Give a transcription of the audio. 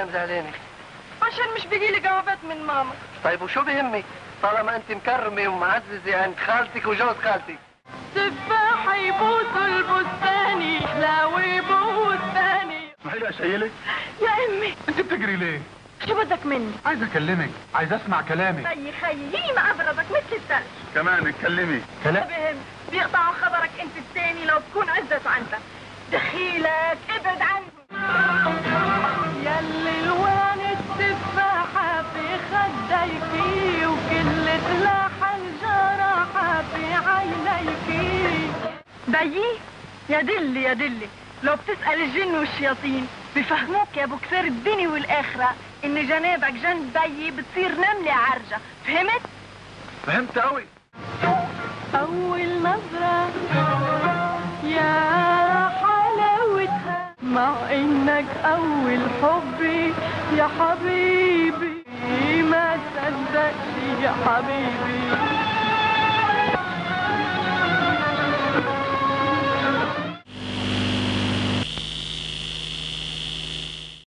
دايم زعلانة؟ عشان مش بيجيلي جوابات من ماما. طيب وشو بهمك طالما انت مكرمة ومعززة عند خالتك وجوز خالتك؟ تفاح يبوس البستاني حلاوي بستاني. اسمحي لي اشيلك؟ يا امي انت بتجري ليه؟ شو بدك مني؟ عايز اكلمك، عايز اسمع كلامك. خيي ما ابرزك مثل الثلج. كمان اتكلمي. كلام بهم بيقطعوا خبرك انت الثاني لو تكون عزت عندك. دخيلك ابعد عنهم. يلي الوان التفاحة في خديكي وكل تلاحة الجراحة في عينيكي. بيي يا دلي يا دلي، لو بتسأل الجن والشياطين بفهموك يا ابو كثير الدنيا والاخرة ان جنابك جنب بيي بتصير نملة عرجة، فهمت؟ فهمت قوي. اول نظرة يا حلاوتها مع انك اول حبي يا حبيبي ما صدقت يا حبيبي.